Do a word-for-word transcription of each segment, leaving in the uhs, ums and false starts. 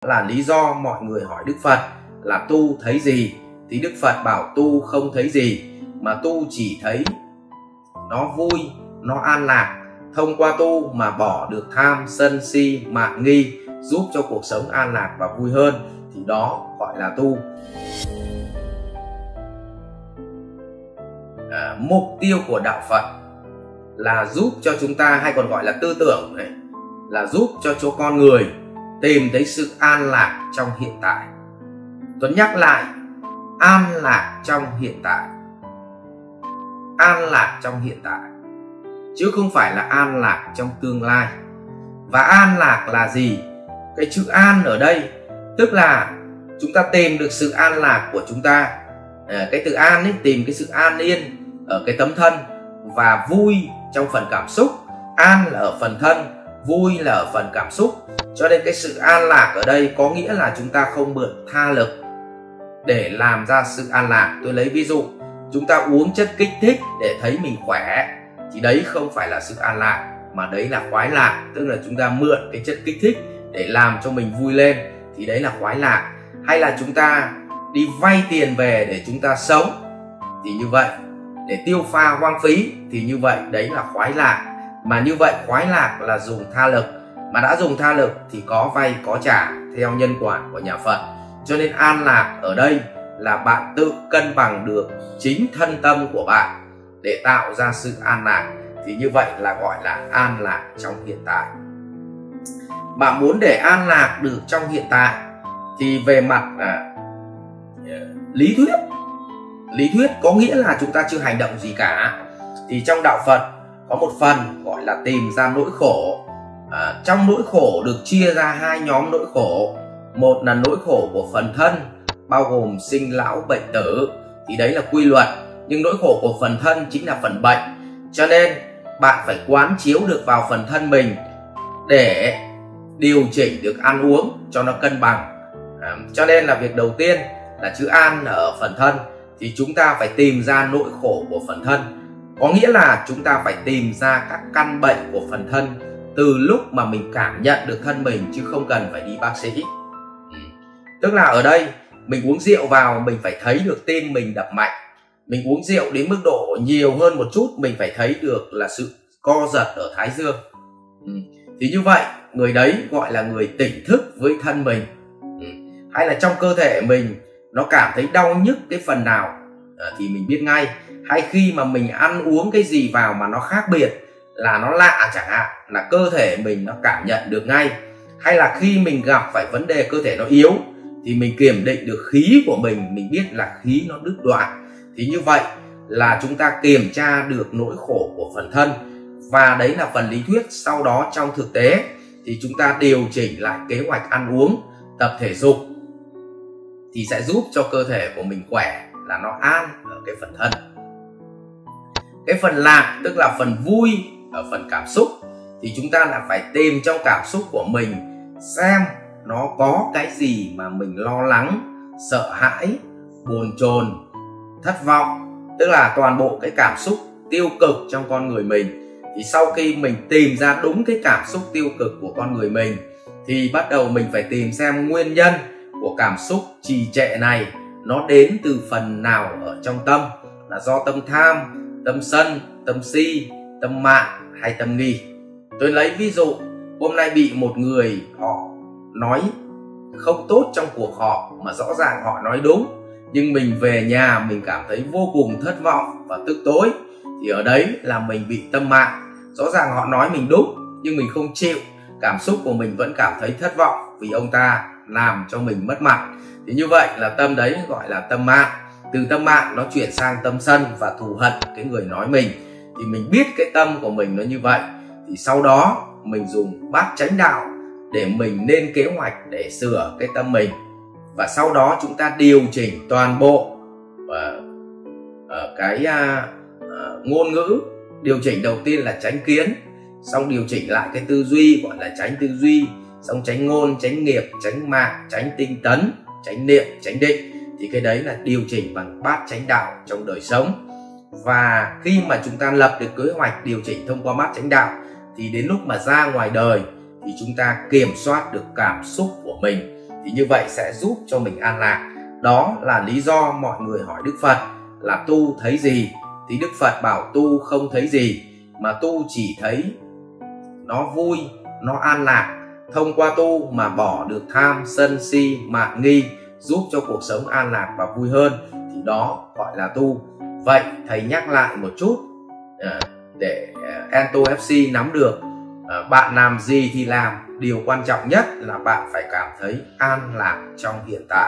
Là lý do mọi người hỏi Đức Phật là tu thấy gì, thì Đức Phật bảo tu không thấy gì, mà tu chỉ thấy nó vui, nó an lạc. Thông qua tu mà bỏ được tham, sân, si, mạn nghi, giúp cho cuộc sống an lạc và vui hơn, thì đó gọi là tu. À, mục tiêu của đạo Phật là giúp cho chúng ta, hay còn gọi là tư tưởng này, là giúp cho cho con người tìm thấy sự an lạc trong hiện tại. Tuấn nhắc lại, an lạc trong hiện tại. An lạc trong hiện tại, chứ không phải là an lạc trong tương lai. Và an lạc là gì? Cái chữ an ở đây tức là chúng ta tìm được sự an lạc của chúng ta. À, cái từ an ấy, tìm cái sự an yên ở cái tấm thân, và vui trong phần cảm xúc. An là ở phần thân, vui là ở phần cảm xúc. Cho nên cái sự an lạc ở đây có nghĩa là chúng ta không mượn tha lực để làm ra sự an lạc. Tôi lấy ví dụ, chúng ta uống chất kích thích để thấy mình khỏe, thì đấy không phải là sự an lạc, mà đấy là khoái lạc. Tức là chúng ta mượn cái chất kích thích để làm cho mình vui lên, thì đấy là khoái lạc. Hay là chúng ta đi vay tiền về để chúng ta sống, thì như vậy, để tiêu pha hoang phí, thì như vậy đấy là khoái lạc. Mà như vậy khoái lạc là dùng tha lực, mà đã dùng tha lực thì có vay có trả theo nhân quả của nhà Phật. Cho nên an lạc ở đây là bạn tự cân bằng được chính thân tâm của bạn để tạo ra sự an lạc, thì như vậy là gọi là an lạc trong hiện tại. Bạn muốn để an lạc được trong hiện tại thì về mặt à, lý thuyết, lý thuyết có nghĩa là chúng ta chưa hành động gì cả. Thì trong đạo Phật có một phần gọi là tìm ra nỗi khổ. À, trong nỗi khổ được chia ra hai nhóm nỗi khổ. Một là nỗi khổ của phần thân, bao gồm sinh lão bệnh tử, thì đấy là quy luật. Nhưng nỗi khổ của phần thân chính là phần bệnh. Cho nên bạn phải quán chiếu được vào phần thân mình để điều chỉnh được ăn uống cho nó cân bằng. À, cho nên là việc đầu tiên là chữ an ở phần thân, thì chúng ta phải tìm ra nỗi khổ của phần thân. Có nghĩa là chúng ta phải tìm ra các căn bệnh của phần thân từ lúc mà mình cảm nhận được thân mình, chứ không cần phải đi bác sĩ. Ừ. Tức là ở đây mình uống rượu vào, mình phải thấy được tim mình đập mạnh. Mình uống rượu đến mức độ nhiều hơn một chút, mình phải thấy được là sự co giật ở thái dương. Ừ. Thì như vậy người đấy gọi là người tỉnh thức với thân mình. Ừ. Hay là trong cơ thể mình nó cảm thấy đau nhức cái phần nào à, thì mình biết ngay. Hay khi mà mình ăn uống cái gì vào mà nó khác biệt, là nó lạ chẳng hạn, là cơ thể mình nó cảm nhận được ngay. Hay là khi mình gặp phải vấn đề cơ thể nó yếu, thì mình kiểm định được khí của mình, mình biết là khí nó đứt đoạn. Thì như vậy là chúng ta kiểm tra được nỗi khổ của phần thân. Và đấy là phần lý thuyết. Sau đó trong thực tế thì chúng ta điều chỉnh lại kế hoạch ăn uống, tập thể dục, thì sẽ giúp cho cơ thể của mình khỏe, là nó an ở cái phần thân. Cái phần lạc tức là phần vui ở phần cảm xúc, thì chúng ta là phải tìm trong cảm xúc của mình xem nó có cái gì mà mình lo lắng, sợ hãi, buồn chồn, thất vọng. Tức là toàn bộ cái cảm xúc tiêu cực trong con người mình. Thì sau khi mình tìm ra đúng cái cảm xúc tiêu cực của con người mình, thì bắt đầu mình phải tìm xem nguyên nhân của cảm xúc trì trệ này nó đến từ phần nào ở trong tâm, là do tâm tham, tâm sân, tâm si, tâm mạn hay tâm nghi. Tôi lấy ví dụ, hôm nay bị một người họ nói không tốt trong cuộc họp, mà rõ ràng họ nói đúng, nhưng mình về nhà mình cảm thấy vô cùng thất vọng và tức tối, thì ở đấy là mình bị tâm mạn. Rõ ràng họ nói mình đúng, nhưng mình không chịu, cảm xúc của mình vẫn cảm thấy thất vọng vì ông ta làm cho mình mất mặt. Thì như vậy là tâm đấy gọi là tâm mạn. Từ tâm mạn nó chuyển sang tâm sân và thù hận cái người nói mình. Thì mình biết cái tâm của mình nó như vậy, thì sau đó mình dùng bát chánh đạo để mình lên kế hoạch để sửa cái tâm mình. Và sau đó chúng ta điều chỉnh toàn bộ và uh, cái uh, uh, ngôn ngữ. Điều chỉnh đầu tiên là chánh kiến, xong điều chỉnh lại cái tư duy gọi là chánh tư duy, xong chánh ngôn, chánh nghiệp, chánh mạng, chánh tinh tấn, chánh niệm, chánh định. Thì cái đấy là điều chỉnh bằng bát chánh đạo trong đời sống. Và khi mà chúng ta lập được kế hoạch điều chỉnh thông qua bát chánh đạo, thì đến lúc mà ra ngoài đời thì chúng ta kiểm soát được cảm xúc của mình. thì như vậy sẽ giúp cho mình an lạc. Đó là lý do mọi người hỏi Đức Phật là tu thấy gì, thì Đức Phật bảo tu không thấy gì, mà tu chỉ thấy nó vui, nó an lạc. Thông qua tu mà bỏ được tham, sân, si, mạn nghi, giúp cho cuộc sống an lạc và vui hơn, thì đó gọi là tu. Vậy thầy nhắc lại một chút để en tô ép xê nắm được bạn làm gì thì làm. Điều quan trọng nhất là bạn phải cảm thấy an lạc trong hiện tại.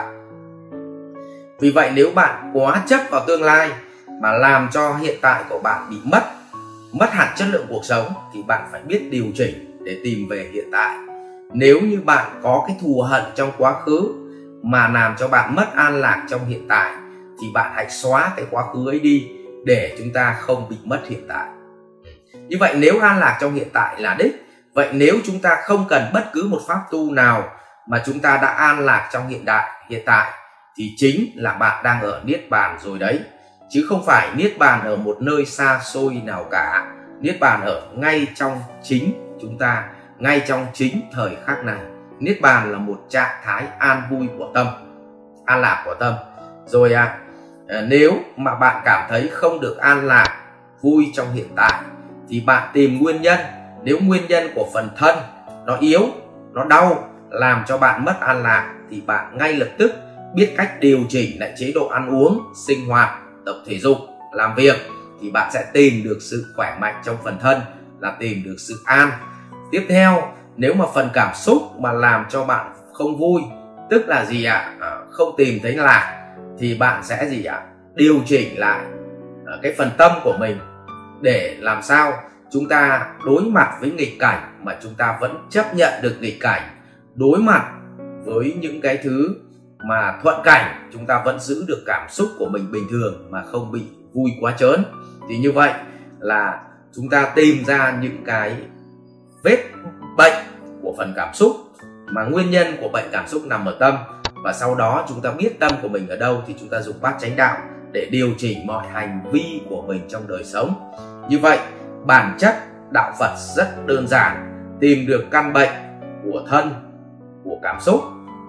Vì vậy nếu bạn quá chấp vào tương lai mà làm cho hiện tại của bạn bị mất mất hẳn chất lượng cuộc sống, thì bạn phải biết điều chỉnh để tìm về hiện tại. Nếu như bạn có cái thù hận trong quá khứ mà làm cho bạn mất an lạc trong hiện tại, thì bạn hãy xóa cái quá khứ ấy đi để chúng ta không bị mất hiện tại. Như vậy nếu an lạc trong hiện tại là đích, vậy nếu chúng ta không cần bất cứ một pháp tu nào mà chúng ta đã an lạc trong hiện đại hiện tại, thì chính là bạn đang ở niết bàn rồi đấy, chứ không phải niết bàn ở một nơi xa xôi nào cả. Niết bàn ở ngay trong chính chúng ta, ngay trong chính thời khắc này. Niết bàn là một trạng thái an vui của tâm, an lạc của tâm. Rồi à, nếu mà bạn cảm thấy không được an lạc, vui trong hiện tại, thì bạn tìm nguyên nhân. Nếu nguyên nhân của phần thân nó yếu, nó đau, làm cho bạn mất an lạc, thì bạn ngay lập tức biết cách điều chỉnh lại chế độ ăn uống, sinh hoạt, tập thể dục, làm việc, thì bạn sẽ tìm được sự khỏe mạnh trong phần thân, là tìm được sự an. Tiếp theo, nếu mà phần cảm xúc mà làm cho bạn không vui, tức là gì ạ? À, không tìm thấy lạc, thì bạn sẽ gì ạ? Điều chỉnh lại cái phần tâm của mình để làm sao chúng ta đối mặt với nghịch cảnh mà chúng ta vẫn chấp nhận được nghịch cảnh, đối mặt với những cái thứ mà thuận cảnh chúng ta vẫn giữ được cảm xúc của mình bình thường mà không bị vui quá trớn. Thì như vậy là chúng ta tìm ra những cái vết bệnh của phần cảm xúc, mà nguyên nhân của bệnh cảm xúc nằm ở tâm, và sau đó chúng ta biết tâm của mình ở đâu thì chúng ta dùng bát chánh đạo để điều chỉnh mọi hành vi của mình trong đời sống. Như vậy bản chất đạo Phật rất đơn giản: tìm được căn bệnh của thân, của cảm xúc,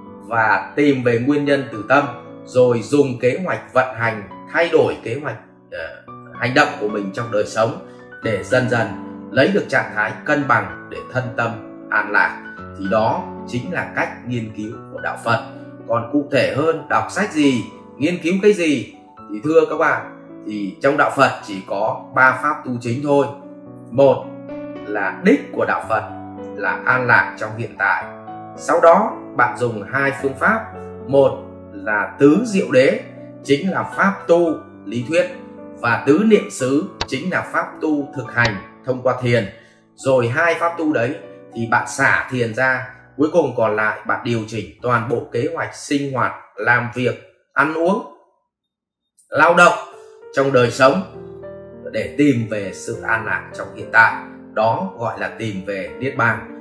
và tìm về nguyên nhân từ tâm, rồi dùng kế hoạch vận hành, thay đổi kế hoạch uh, hành động của mình trong đời sống để dần dần lấy được trạng thái cân bằng để thân tâm an lạc. Thì đó chính là cách nghiên cứu của đạo Phật. Còn cụ thể hơn, đọc sách gì, nghiên cứu cái gì, thì thưa các bạn, thì trong đạo Phật chỉ có ba pháp tu chính thôi. Một là đích của đạo Phật là an lạc trong hiện tại. Sau đó bạn dùng hai phương pháp. Một là tứ diệu đế, chính là pháp tu lý thuyết, và tứ niệm xứ chính là pháp tu thực hành thông qua thiền. Rồi hai pháp tu đấy thì bạn xả thiền ra, cuối cùng còn lại bạn điều chỉnh toàn bộ kế hoạch sinh hoạt, làm việc, ăn uống, lao động trong đời sống để tìm về sự an lạc trong hiện tại. Đó gọi là tìm về niết bàn.